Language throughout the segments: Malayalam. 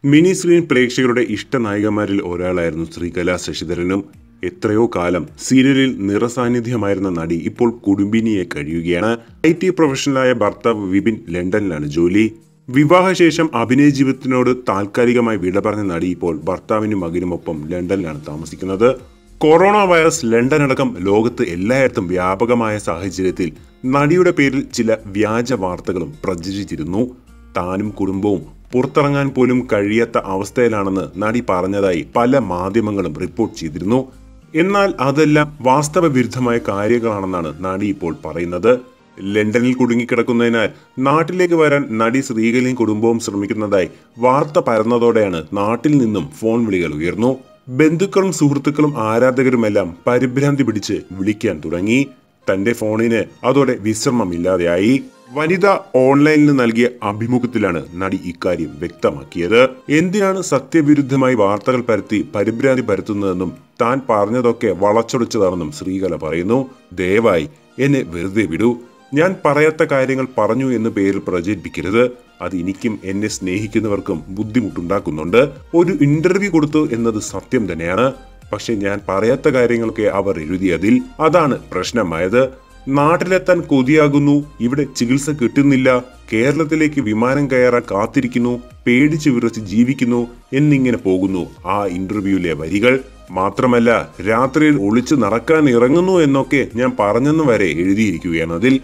മിനി സ്ക്രീൻ പ്രേക്ഷകരുടെ ഇഷ്ടനായികമാരിൽ ഒരാളായിരുന്നു ശ്രീകല ശശിധരനും. എത്രയോ കാലം സീരിയലിൽ നിറസാന്നിധ്യമായിരുന്ന നടി ഇപ്പോൾ കുടുംബിനിയെ കഴിയുകയാണ്. IT പ്രൊഫഷണലായ ഭർത്താവ് വിപിൻ ലണ്ടനിലാണ് ജോലി. വിവാഹശേഷം അഭിനയ ജീവിതത്തിനോട് താൽക്കാലികമായി വിട പറഞ്ഞ നടി ഇപ്പോൾ ഭർത്താവിനും മകനുമൊപ്പം ലണ്ടനിലാണ് താമസിക്കുന്നത്. കൊറോണ വൈറസ് ലണ്ടൻ അടക്കം ലോകത്ത് എല്ലായിടത്തും വ്യാപകമായ സാഹചര്യത്തിൽ നടിയുടെ പേരിൽ ചില വ്യാജ വാർത്തകളും പ്രചരിച്ചിരുന്നു. താനും കുടുംബവും പുറത്തിറങ്ങാൻ പോലും കഴിയാത്ത അവസ്ഥയിലാണെന്ന് നടി പറഞ്ഞതായി പല മാധ്യമങ്ങളും റിപ്പോർട്ട് ചെയ്തിരുന്നു. എന്നാൽ അതെല്ലാം വാസ്തവ വിരുദ്ധമായ കാര്യങ്ങളാണെന്നാണ് നടി ഇപ്പോൾ പറയുന്നത്. ലണ്ടനിൽ കുടുങ്ങിക്കിടക്കുന്നതിനാൽ നാട്ടിലേക്ക് വരാൻ നടി ശ്രീകലയും കുടുംബവും ശ്രമിക്കുന്നതായി വാർത്ത പരന്നതോടെയാണ് നാട്ടിൽ നിന്നും ഫോൺ വിളികൾ ഉയർന്നു. ബന്ധുക്കളും സുഹൃത്തുക്കളും ആരാധകരുമെല്ലാം പരിഭ്രാന്തി പിടിച്ച് വിളിക്കാൻ തുടങ്ങി. തന്റെ ഫോണിന് അതോടെ വിശ്രമമില്ലാതെയായി. വനിത ഓൺലൈനിൽ നൽകിയ അഭിമുഖത്തിലാണ് നടി ഇക്കാര്യം വ്യക്തമാക്കിയത്. എന്തിനാണ് സത്യവിരുദ്ധമായി വാർത്തകൾ പരത്തി പരിഭ്രാന്തി പരത്തുന്നതെന്നും താൻ പറഞ്ഞതൊക്കെ വളച്ചൊടിച്ചതാണെന്നും ശ്രീകല പറയുന്നു. ദയവായി എന്നെ വെറുതെ വിടൂ. ഞാൻ പറയാത്ത കാര്യങ്ങൾ പറഞ്ഞു എന്ന പേരിൽ പ്രചരിപ്പിക്കരുത്. അത് എനിക്കും എന്നെ സ്നേഹിക്കുന്നവർക്കും ബുദ്ധിമുട്ടുണ്ടാക്കുന്നുണ്ട്. ഒരു ഇന്റർവ്യൂ കൊടുത്തു എന്നത് സത്യം തന്നെയാണ്. പക്ഷെ ഞാൻ പറയാത്ത കാര്യങ്ങളൊക്കെ അവർ എഴുതിയതിൽ അതാണ് പ്രശ്നമായത്. നാട്ടിലെത്താൻ കൊതിയാകുന്നു, ഇവിടെ ചികിത്സ കിട്ടുന്നില്ല, കേരളത്തിലേക്ക് വിമാനം കയറാൻ കാത്തിരിക്കുന്നു, പേടിച്ചു വിറച്ച് ജീവിക്കുന്നു എന്നിങ്ങനെ പോകുന്നു ആ ഇന്റർവ്യൂവിലെ വരികൾ. മാത്രമല്ല രാത്രിയിൽ ഒളിച്ചു നടക്കാൻ ഇറങ്ങുന്നു എന്നൊക്കെ ഞാൻ പറഞ്ഞെന്ന് വരെ എഴുതിയിരിക്കുകയാണ്. അതിൽ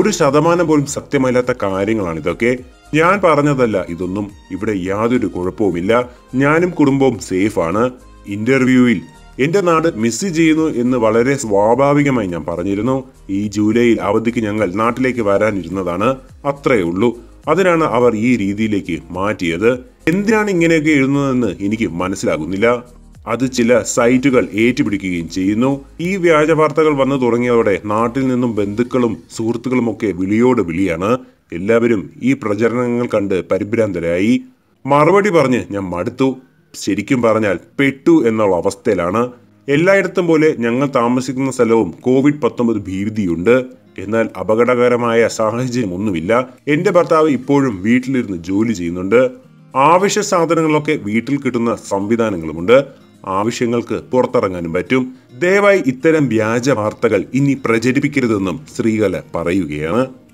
1% പോലും സത്യമല്ലാത്ത കാര്യങ്ങളാണ് ഇതൊക്കെ. ഞാൻ പറഞ്ഞതല്ല ഇതൊന്നും. ഇവിടെ യാതൊരു കുഴപ്പവുമില്ല. ഞാനും കുടുംബവും സേഫാണ്. ഇന്റർവ്യൂവിൽ എന്റെ നാട് മിസ് ചെയ്യുന്നു എന്ന് വളരെ സ്വാഭാവികമായി ഞാൻ പറഞ്ഞിരുന്നു. ഈ ജൂലൈയിൽ അവധിക്ക് ഞങ്ങൾ നാട്ടിലേക്ക് വരാനിരുന്നതാണ്. അത്രയേ ഉള്ളൂ. അതിനാണ് അവർ ഈ രീതിയിലേക്ക് മാറ്റിയത്. എന്തിനാണ് ഇങ്ങനെയൊക്കെ എഴുതുന്നതെന്ന് എനിക്ക് മനസ്സിലാകുന്നില്ല. അത് ചില സൈറ്റുകൾ ഏറ്റുപിടിക്കുകയും ചെയ്യുന്നു. ഈ വ്യാജ വാർത്തകൾ വന്നു തുടങ്ങിയതോടെ നാട്ടിൽ നിന്നും ബന്ധുക്കളും സുഹൃത്തുക്കളും ഒക്കെ വിളിയോട് വിളിയാണ്. എല്ലാവരും ഈ പ്രചരണങ്ങൾ കണ്ട് പരിഭ്രാന്തരായി. മറുപടി പറഞ്ഞ് ഞാൻ മടുത്തു. ശരിക്കും പറഞ്ഞാൽ പെട്ടു എന്നുള്ള അവസ്ഥയിലാണ്. എല്ലായിടത്തും പോലെ ഞങ്ങൾ താമസിക്കുന്ന സ്ഥലവും COVID-19 ഭീതിയുണ്ട്. എന്നാൽ അപകടകരമായ സാഹചര്യം ഒന്നുമില്ല. എന്റെ ഭർത്താവ് ഇപ്പോഴും വീട്ടിലിരുന്ന് ജോലി ചെയ്യുന്നുണ്ട്. ആവശ്യ സാധനങ്ങളൊക്കെ വീട്ടിൽ കിട്ടുന്ന സംവിധാനങ്ങളുമുണ്ട്. ആവശ്യങ്ങൾക്ക് പുറത്തിറങ്ങാനും പറ്റും. ദയവായി ഇത്തരം വ്യാജ വാർത്തകൾ ഇനി പ്രചരിപ്പിക്കരുതെന്നും ശ്രീകല പറയുകയാണ്.